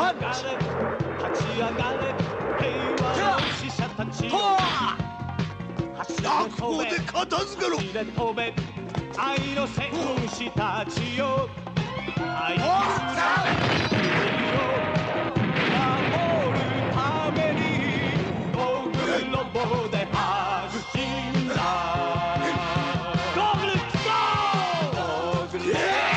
パンチ。立ち上がれ平和の使者たちよ。 落語で片付けろ。 飛べ愛の戦士たちよ。愛する守るためにゴーグルロボで発進だ。ゴーグルゴーグルゴーグルゴーグル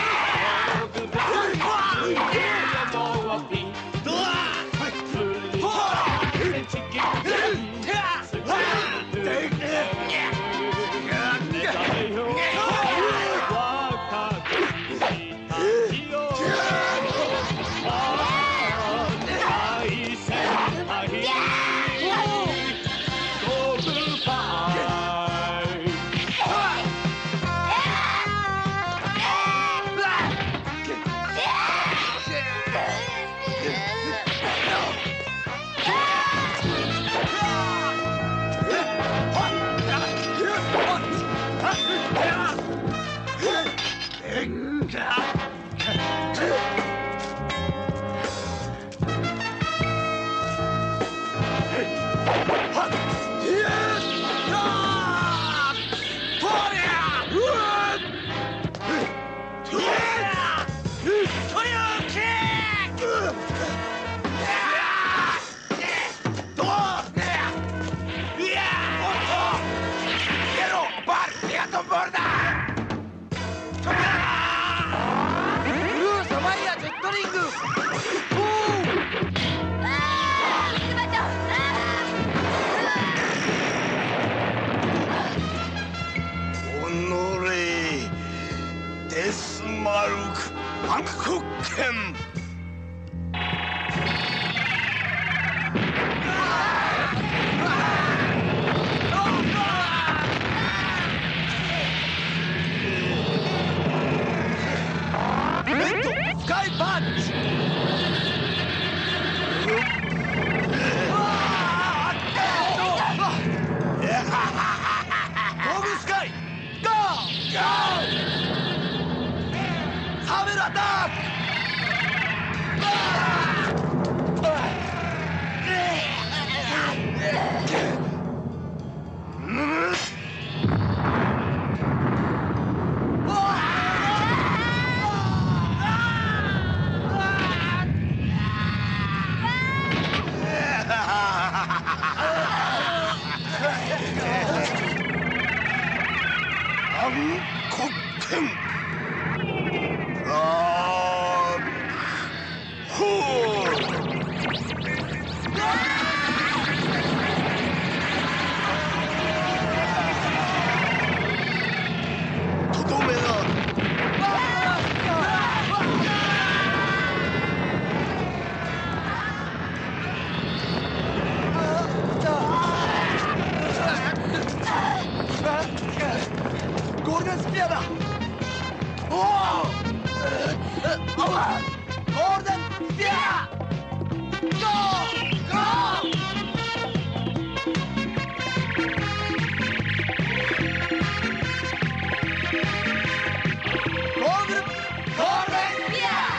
デスマルクバンコク剣。スカイパンチ。ゴーグルスカイゴーゴー。サベルアタック。バンコク剣。とどめだ。ゴールデンスピアだ。おお。ゴールデンスピア。ゴーゴー。ゴーグルゴールデンスピア。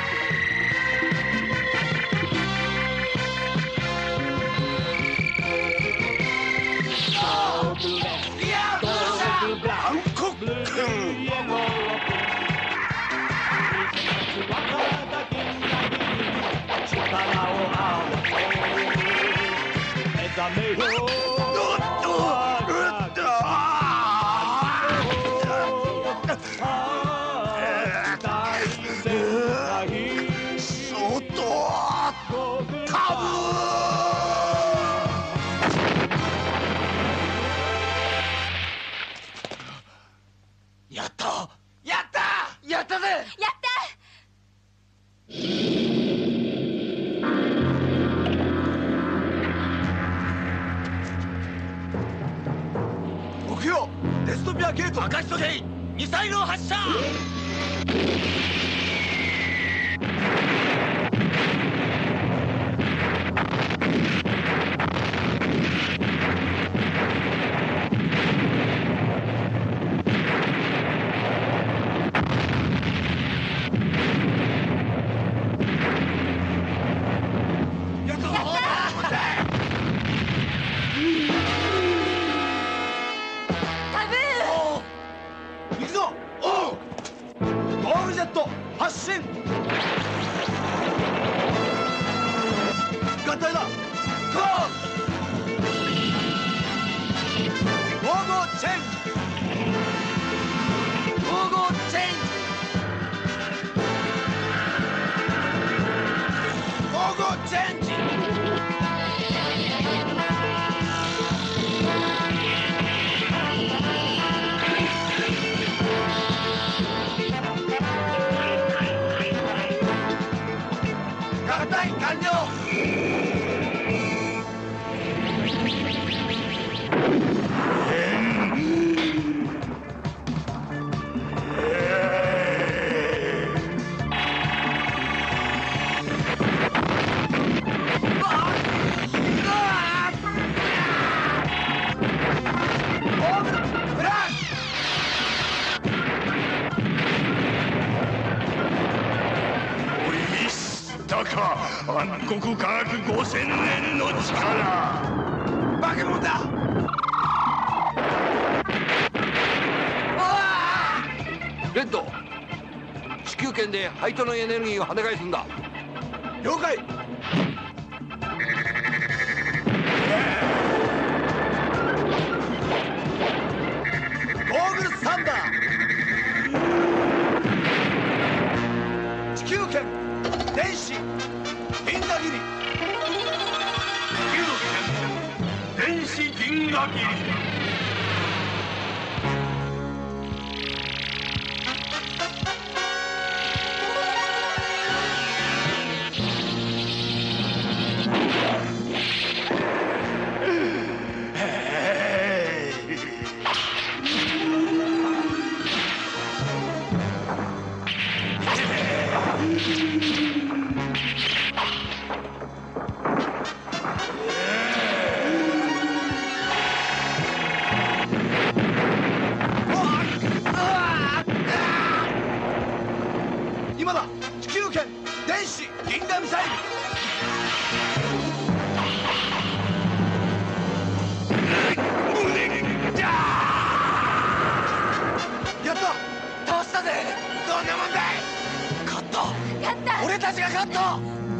バンコク剣。やったやったやったぜ。 やった。 目標デストピアゲート。 任しとけ。ミサイルを発射。 態完了。 暗黒科学5000年の力。 化け物だ。 レッド、地球圏でハイトのエネルギーを跳ね返すんだ。 了解。ゴーグルサンダー。地球圏電子銀河切り。 電子銀河切り。 今だ。地球圏電子銀河ミサイル。やった。倒したぜ。どんなもんだい。勝った。 やった。 俺たちが勝った。